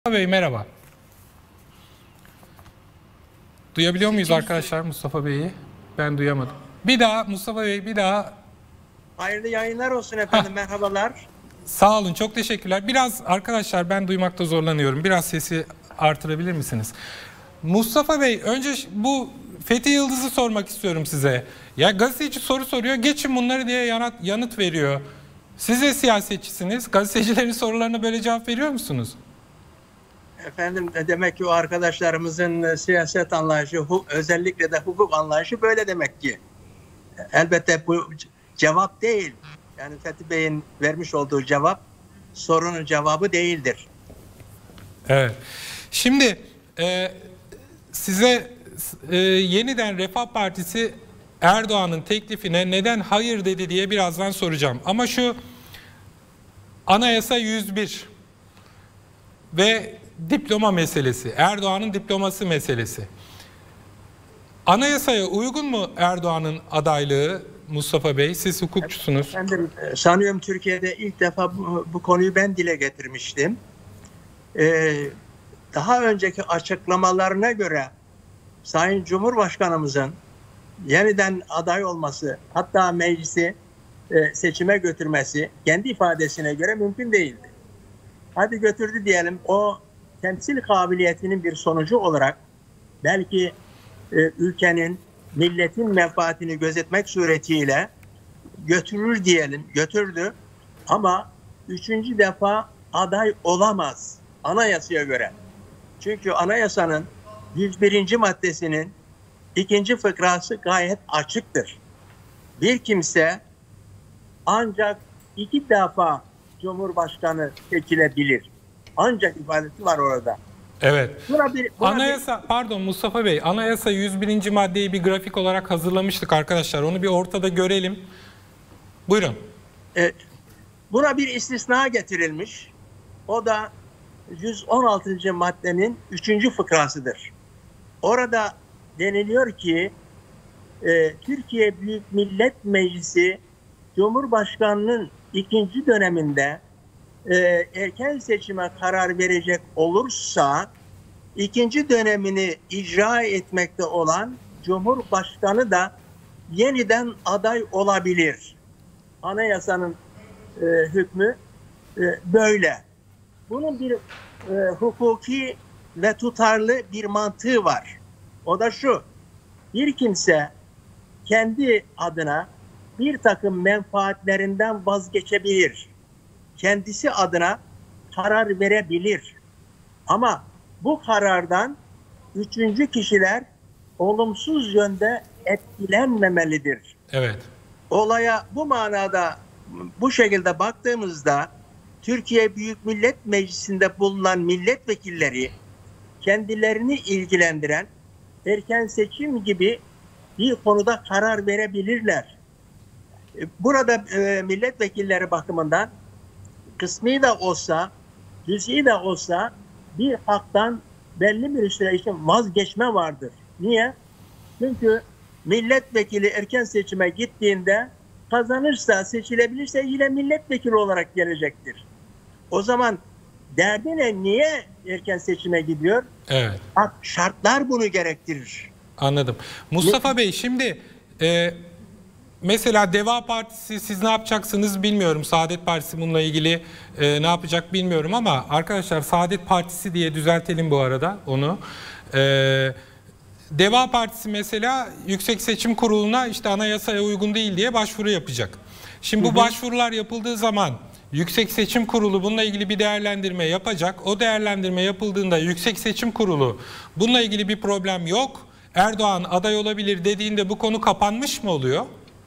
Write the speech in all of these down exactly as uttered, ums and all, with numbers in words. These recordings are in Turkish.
Mustafa Bey merhaba. Duyabiliyor muyuz arkadaşlar Mustafa Bey'i? Ben duyamadım. Bir daha Mustafa Bey bir daha. Hayırlı yayınlar olsun efendim. Heh. Merhabalar. Sağ olun, çok teşekkürler. Biraz arkadaşlar ben duymakta zorlanıyorum. Biraz sesi artırabilir misiniz? Mustafa Bey, önce bu Fethi Yıldız'ı sormak istiyorum size. Ya gazeteci soru soruyor, geçin bunları diye yanıt, yanıt veriyor. Siz de siyasetçisiniz. Gazetecilerin sorularına böyle cevap veriyor musunuz? Efendim demek ki o arkadaşlarımızın siyaset anlayışı, özellikle de hukuk anlayışı böyle demek ki. Elbette bu cevap değil. Yani Fethi Bey'in vermiş olduğu cevap sorunun cevabı değildir. Evet. Şimdi e, size e, yeniden Refah Partisi Erdoğan'ın teklifine neden hayır dedi diye birazdan soracağım. Ama şu Anayasa yüz bir ve diploma meselesi, Erdoğan'ın diploması meselesi. Anayasaya uygun mu Erdoğan'ın adaylığı Mustafa Bey? Siz hukukçusunuz. Efendim, sanıyorum Türkiye'de ilk defa bu, bu konuyu ben dile getirmiştim. Ee, daha önceki açıklamalarına göre Sayın Cumhurbaşkanımızın yeniden aday olması, hatta meclisi e, seçime götürmesi kendi ifadesine göre mümkün değildi. Hadi götürdü diyelim, o temsil kabiliyetinin bir sonucu olarak belki e, ülkenin, milletin menfaatini gözetmek suretiyle götürür diyelim, götürdü. Ama üçüncü defa aday olamaz anayasaya göre. Çünkü anayasanın yüz birinci maddesinin ikinci fıkrası gayet açıktır. Bir kimse ancak iki defa Cumhurbaşkanı seçilebilir. Ancak ifadesi var orada. Evet. Buna bir, buna Anayasa, bir... pardon Mustafa Bey, Anayasa yüz birinci maddeyi bir grafik olarak hazırlamıştık arkadaşlar. Onu bir ortada görelim. Buyurun. E, buna bir istisna getirilmiş. O da yüz on altıncı maddenin üçüncü fıkrasıdır. Orada deniliyor ki e, Türkiye Büyük Millet Meclisi Cumhurbaşkanı'nın ikinci döneminde e, erken seçime karar verecek olursa ikinci dönemini icra etmekte olan Cumhurbaşkanı da yeniden aday olabilir. Anayasanın e, hükmü e, böyle. Bunun bir e, hukuki ve tutarlı bir mantığı var. O da şu: bir kimse kendi adına bir takım menfaatlerinden vazgeçebilir. Kendisi adına karar verebilir. Ama bu karardan üçüncü kişiler olumsuz yönde etkilenmemelidir. Evet. Olaya bu manada, bu şekilde baktığımızda Türkiye Büyük Millet Meclisi'nde bulunan milletvekilleri kendilerini ilgilendiren erken seçim gibi bir konuda karar verebilirler. Burada e, milletvekilleri bakımından kısmi de olsa, cüz'i de olsa bir haktan belli bir süre için vazgeçme vardır. Niye? Çünkü milletvekili erken seçime gittiğinde kazanırsa, seçilebilirse yine milletvekili olarak gelecektir. O zaman derdi ne? Niye erken seçime gidiyor? Evet. Şartlar bunu gerektirir. Anladım. Mustafa ne? Bey, şimdi e, mesela Deva Partisi, siz ne yapacaksınız bilmiyorum. Saadet Partisi bununla ilgili e, ne yapacak bilmiyorum ama arkadaşlar Saadet Partisi diye düzeltelim bu arada onu. E, Deva Partisi mesela Yüksek Seçim Kurulu'na işte anayasaya uygun değil diye başvuru yapacak. Şimdi bu hı hı. başvurular yapıldığı zaman Yüksek Seçim Kurulu bununla ilgili bir değerlendirme yapacak. O değerlendirme yapıldığında Yüksek Seçim Kurulu bununla ilgili bir problem yok, Erdoğan aday olabilir dediğinde bu konu kapanmış mı oluyor?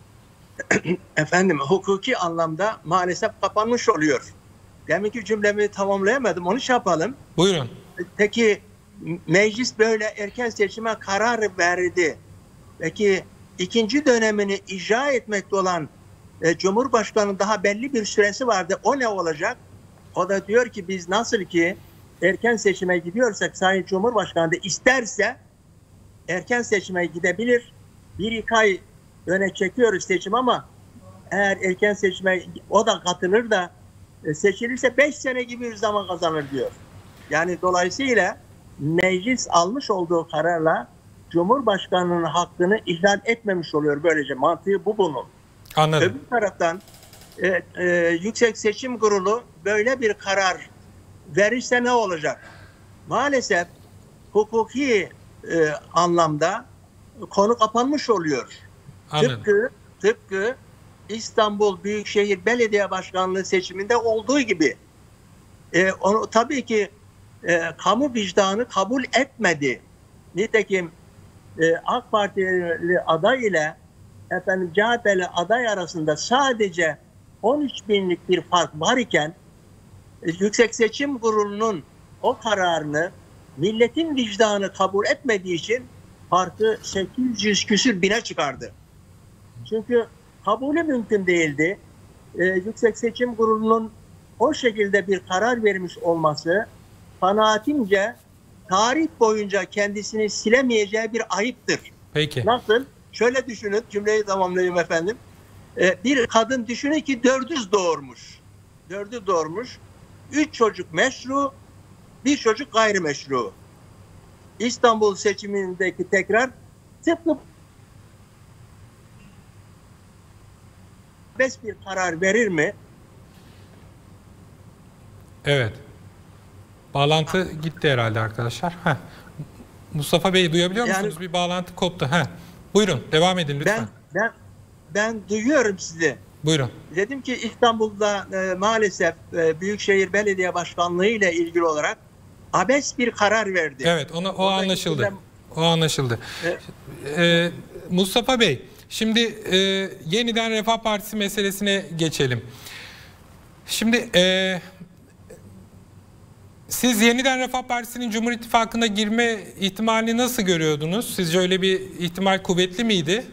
Efendim, hukuki anlamda maalesef kapanmış oluyor. Deminki cümlemi tamamlayamadım, onu şey yapalım. Buyurun. Peki meclis böyle erken seçime karar verdi. Peki ikinci dönemini icra etmekte olan e, Cumhurbaşkanı'nın daha belli bir süresi vardı. O ne olacak? O da diyor ki biz nasıl ki erken seçime gidiyorsak Sayın Cumhurbaşkanı da isterse erken seçime gidebilir. Bir iki ay öne çekiyoruz seçim ama eğer erken seçime o da katılır da seçilirse beş sene gibi bir zaman kazanır diyor. Yani dolayısıyla meclis almış olduğu kararla Cumhurbaşkanı'nın hakkını ihlal etmemiş oluyor böylece. Mantığı bu bunun. Anladım. Öbür taraftan e, e, Yüksek Seçim Kurulu böyle bir karar verirse ne olacak? Maalesef hukuki e, anlamda konu kapanmış oluyor. Anladım. Tıpkı, tıpkı İstanbul Büyükşehir Belediye Başkanlığı seçiminde olduğu gibi. E, onu tabii ki e, kamu vicdanı kabul etmedi. Nitekim e, AK Partili aday ile efendim C H P'li aday arasında sadece on üç binlik bir fark var iken e, Yüksek Seçim Kurulu'nun o kararını milletin vicdanı kabul etmediği için farkı sekiz yüz küsür bine çıkardı. Çünkü kabulü mümkün değildi. Ee, Yüksek Seçim Kurulu'nun o şekilde bir karar vermiş olması kanaatimce tarih boyunca kendisini silemeyeceği bir ayıptır. Peki. Nasıl? Şöyle düşünün, cümleyi tamamlayayım efendim. Ee, bir kadın düşünün ki dördüz doğurmuş. Dördü doğurmuş. Üç çocuk meşru, bir çocuk gayrimeşru. İstanbul seçimindeki tekrar tıpkı serbest bir karar verir mi? Evet. Bağlantı gitti herhalde arkadaşlar. Heh. Mustafa Bey duyabiliyor Yani, musunuz? Bir bağlantı koptu. Heh. Buyurun devam edin lütfen. Ben ben ben duyuyorum sizi. Buyurun. Dedim ki İstanbul'da e, maalesef e, Büyükşehir Belediye Başkanlığı ile ilgili olarak abes bir karar verdi. Evet, ona, o Orada anlaşıldı. gittiğimde, O anlaşıldı. e, Ee, Mustafa Bey, şimdi e, yeniden Refah Partisi meselesine geçelim. Şimdi e, siz yeniden Refah Partisi'nin Cumhur İttifakı'na girme ihtimalini nasıl görüyordunuz? Sizce öyle bir ihtimal kuvvetli miydi?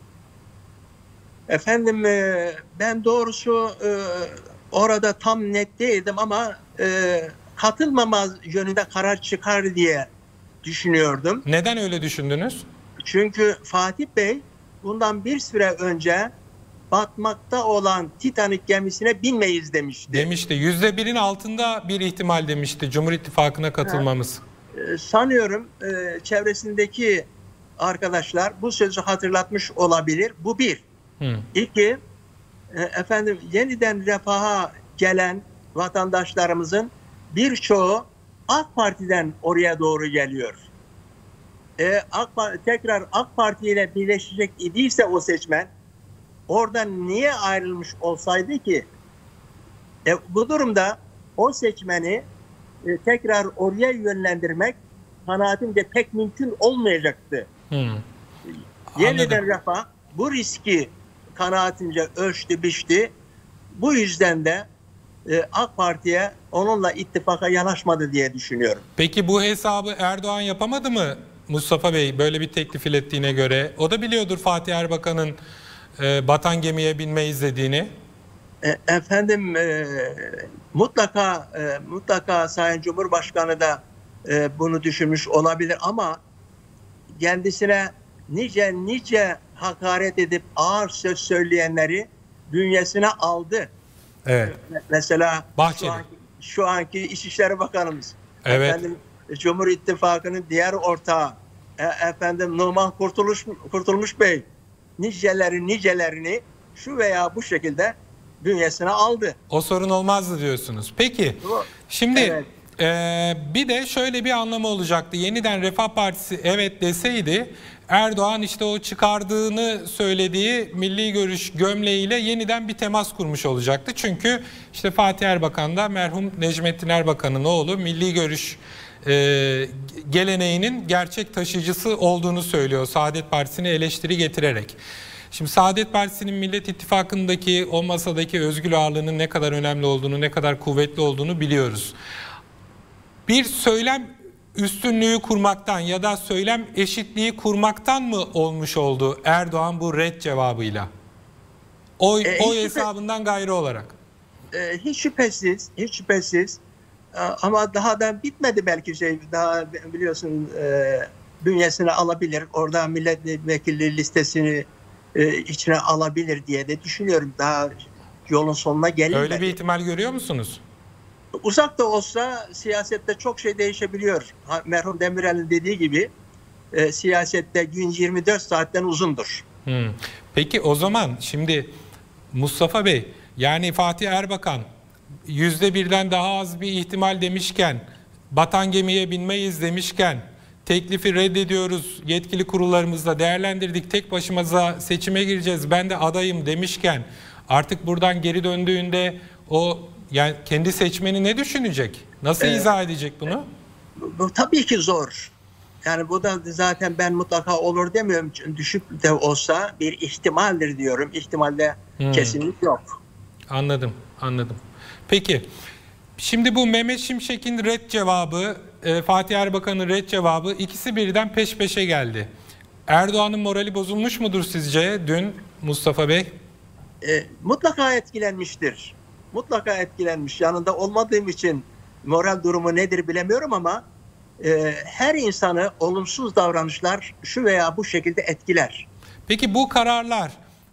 Efendim e, ben doğrusu e, orada tam net değildim ama e, katılmama yönünde karar çıkar diye düşünüyordum. Neden öyle düşündünüz? Çünkü Fatih Bey bundan bir süre önce batmakta olan Titanic gemisine binmeyiz demişti. Demişti. Yüzde birin altında bir ihtimal demişti Cumhur İttifakı'na katılmamız. Ee, sanıyorum e, çevresindeki arkadaşlar bu sözü hatırlatmış olabilir. Bu bir. Hı. İki, e, efendim yeniden refaha gelen vatandaşlarımızın birçoğu AK Parti'den oraya doğru geliyor. E, AK, tekrar AK Parti ile birleşecek idiyse o seçmen oradan niye ayrılmış olsaydı ki? E, bu durumda o seçmeni e, tekrar oraya yönlendirmek kanaatimce pek mümkün olmayacaktı. Hı. Yeniden Refah bu riski kanaatimce ölçtü biçti. Bu yüzden de e, AK Parti'ye onunla ittifaka yanaşmadı diye düşünüyorum. Peki bu hesabı Erdoğan yapamadı mı Mustafa Bey böyle bir teklif ilettiğine göre? O da biliyordur Fatih Erbakan'ın e, batan gemiye binmeyiz dediğini. E, efendim e, mutlaka e, mutlaka Sayın Cumhurbaşkanı da e, bunu düşünmüş olabilir ama kendisine nice nice hakaret edip ağır söz söyleyenleri bünyesine aldı. Evet. Mesela Bahçeli. şu anki, şu anki İçişleri Bakanımız. Evet. Efendim, Cumhur İttifakı'nın diğer ortağı e, efendim Numan Kurtuluş Kurtulmuş Bey niceleri nicelerini şu veya bu şekilde bünyesine aldı. O sorun olmazdı diyorsunuz. Peki şimdi Evet. e, bir de şöyle bir anlamı olacaktı. Yeniden Refah Partisi evet deseydi Erdoğan işte o çıkardığını söylediği milli görüş gömleğiyle yeniden bir temas kurmuş olacaktı. Çünkü işte Fatih Erbakan da merhum Necmettin Erbakan'ın oğlu milli görüş e, geleneğinin gerçek taşıyıcısı olduğunu söylüyor Saadet Partisi'ne eleştiri getirerek. Şimdi Saadet Partisi'nin Millet İttifakı'ndaki o masadaki özgür ağırlığının ne kadar önemli olduğunu, ne kadar kuvvetli olduğunu biliyoruz. Bir söylem üstünlüğü kurmaktan ya da söylem eşitliği kurmaktan mı olmuş oldu Erdoğan bu red cevabıyla? Oy, E, oy hiç hesabından gayrı olarak. E, hiç şüphesiz, hiç şüphesiz e, ama daha da bitmedi belki şey, daha biliyorsun e, bünyesine alabilir, orada milletvekili listesini e, içine alabilir diye de düşünüyorum. Daha yolun sonuna gelinmedi. Öyle bir ihtimal görüyor musunuz? Uzak da olsa siyasette çok şey değişebiliyor. Ha, merhum Demirel'in dediği gibi e, siyasette gün yirmi dört saatten uzundur. Hmm. Peki o zaman şimdi Mustafa Bey, yani Fatih Erbakan yüzde birden daha az bir ihtimal demişken, batan gemiye binmeyiz demişken, teklifi reddediyoruz, yetkili kurullarımızla değerlendirdik, tek başımıza seçime gireceğiz, ben de adayım demişken, artık buradan geri döndüğünde o, yani kendi seçmeni ne düşünecek? Nasıl ee, izah edecek bunu? Bu, bu tabii ki zor. Yani bu da zaten ben mutlaka olur demiyorum. Düşük de olsa bir ihtimaldir diyorum. İhtimalde hmm. kesinlik yok. Anladım, anladım. Peki, şimdi bu Mehmet Şimşek'in red cevabı, e, Fatih Erbakan'ın red cevabı, ikisi birden peş peşe geldi. Erdoğan'ın morali bozulmuş mudur sizce dün Mustafa Bey? E, mutlaka etkilenmiştir. Mutlaka etkilenmiş. Yanında olmadığım için moral durumu nedir bilemiyorum ama e, her insanı olumsuz davranışlar şu veya bu şekilde etkiler. Peki bu kararlar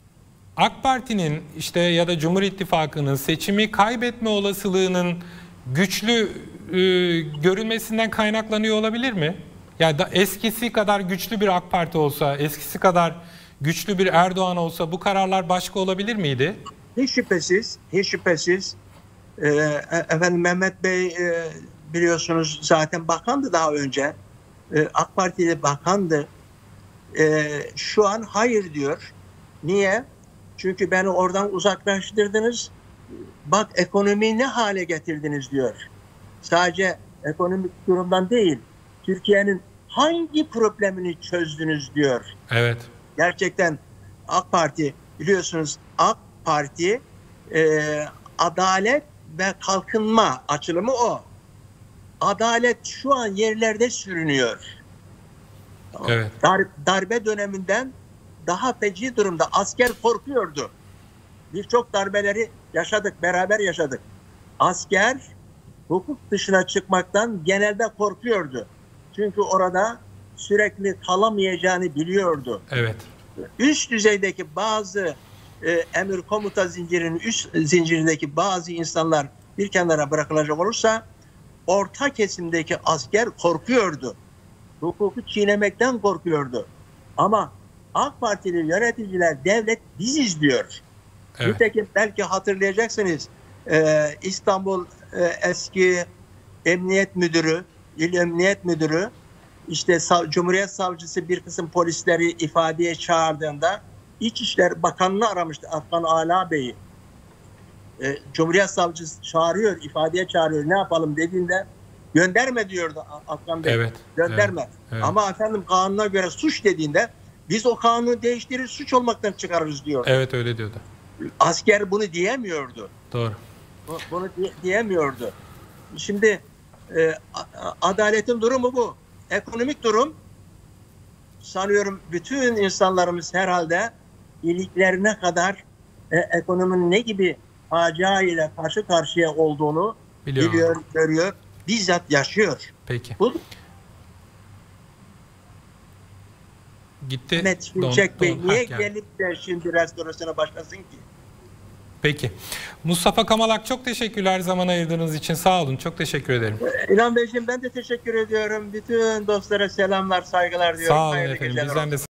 AK Parti'nin işte ya da Cumhur İttifakı'nın seçimi kaybetme olasılığının güçlü e, görünmesinden kaynaklanıyor olabilir mi? Yani da eskisi kadar güçlü bir AK Parti olsa, eskisi kadar güçlü bir Erdoğan olsa bu kararlar başka olabilir miydi? Hiç şüphesiz, hiç şüphesiz. Ee, efendim Mehmet Bey e, biliyorsunuz zaten bakandı daha önce. Ee, AK Parti'de bakandı. Ee, şu an hayır diyor. Niye? Çünkü beni oradan uzaklaştırdınız. Bak ekonomiyi ne hale getirdiniz diyor. Sadece ekonomik durumdan değil, Türkiye'nin hangi problemini çözdünüz diyor. Evet. Gerçekten AK Parti, biliyorsunuz AK Parti e, adalet ve kalkınma açılımı o. Adalet şu an yerlerde sürünüyor. Evet. Dar, darbe döneminden daha feci durumda. Asker korkuyordu. Birçok darbeleri yaşadık, beraber yaşadık. Asker hukuk dışına çıkmaktan genelde korkuyordu. Çünkü orada sürekli kalamayacağını biliyordu. Evet. Üst düzeydeki bazı e, emir komuta zincirinin üst zincirindeki bazı insanlar bir kenara bırakılacak olursa orta kesimdeki asker korkuyordu. Hukuku çiğnemekten korkuyordu. Ama AK Partili yöneticiler devlet biziz diyor. Evet. Nitekim belki hatırlayacaksınız e, İstanbul e, eski emniyet müdürü, il emniyet müdürü işte Cumhuriyet Savcısı bir kısım polisleri ifadeye çağırdığında İçişleri Bakanı'nı aramıştı, Afgan Ala Bey'i. E, Cumhuriyet Savcısı çağırıyor, ifadeye çağırıyor, ne yapalım dediğinde gönderme diyordu Afgan Bey. Evet, gönderme. Evet, evet. Ama efendim kanuna göre suç dediğinde biz o kanunu değiştirir, suç olmaktan çıkarırız diyor. Evet, öyle diyordu. Asker bunu diyemiyordu. Doğru. Bunu diyemiyordu. Şimdi e, adaletin durumu bu. Ekonomik durum, sanıyorum bütün insanlarımız herhalde iliklerine kadar e, ekonominin ne gibi facia ile karşı karşıya olduğunu Biliyorum. biliyor, görüyor, bizzat yaşıyor. Peki. Bu, Gitti. Mehmet Şimşek Bey niye yani. gelip de şimdi restorasyona başlasın ki? Peki. Mustafa Kamalak, çok teşekkürler zaman ayırdığınız için. Sağ olun. Çok teşekkür ederim. İlhan Beyciğim, ben de teşekkür ediyorum. Bütün dostlara selamlar, saygılar diyorum. Sağ olun efendim. Bizden de